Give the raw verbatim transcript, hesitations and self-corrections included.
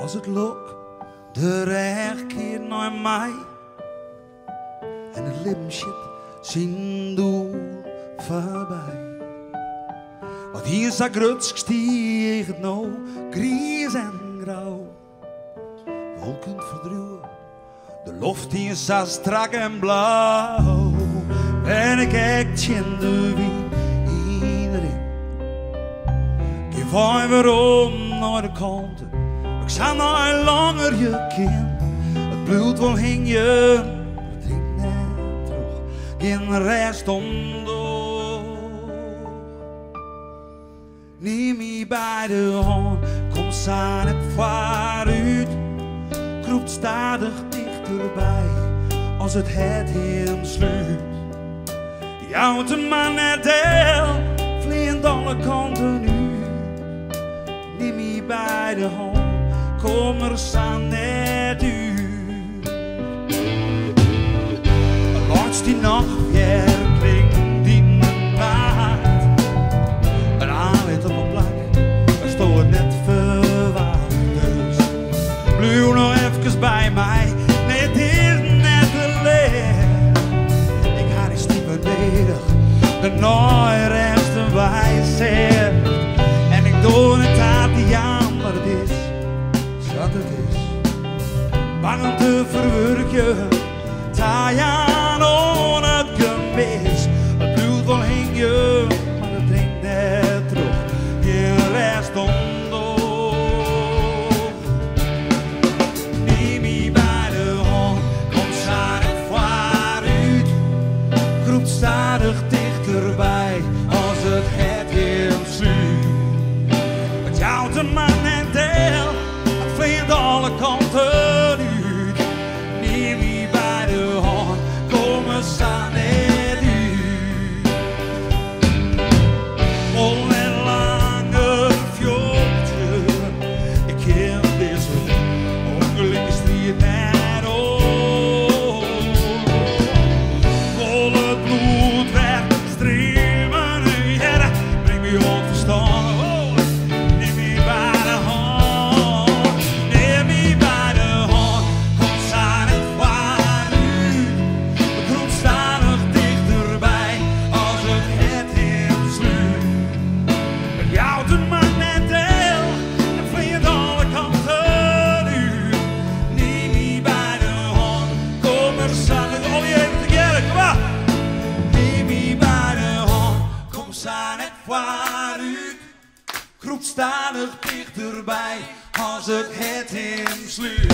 als het lok de reg keert naar mij en het lippenshit zien doel voorbij. Want hier zag Rutsk stieg het nou, gries en grauw. Wolken verdruwen, de lucht hier zo strak en blauw. En ik kijk in de wind, iedereen. Geef hij weer om naar de kanten, ik zal nog langer je kind. Het bloed wil hing je, het drinkt net terug, geen rest om door. Neem me bij de hand, kom samen het vooruit. Kroept stadig dichterbij, als het het hem sluit. Die oude man het deel, vliegt alle kanten nu. Neem me bij de hand, kom er samen net uit. Langs die nacht weer klinkt die nacht. Een aanlet op een plek, er stoort net verwacht. Dus blijf nog even bij mij, nee het is net te leer. Ik ga die stiep benedig, de nooit rechts te wijzen. En ik doe het aan die aan wat het is, wat het is. Bang om te verwerken, taai aan on het gemis. Het bloed wel hing je, maar het drinkt net terug, je rest omdoor. Neem me bij de hand, kom stadig vooruit. Kroept stadig dichterbij, als het het heel sluit. Het jouwt een man en deel, het vliegt alle kanten uit. Neem me bij de hand, kom er staan net uit. Vol en lange fjordje, ik ken deze ongelukkige strijd net op. Vol het bloed werd streamen, ja, breng me op verstand. Kroept stadig dichterbij, als het het hem sluit.